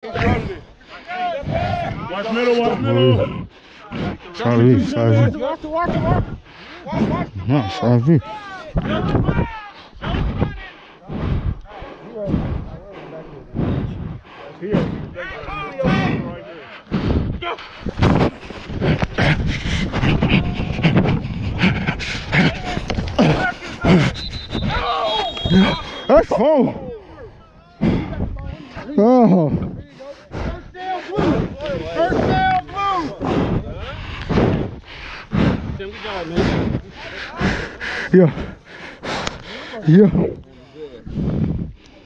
Watch middle. Salve. Não, salve. That's foul. Oh. First down, blue. Tim, good job, man. Yeah.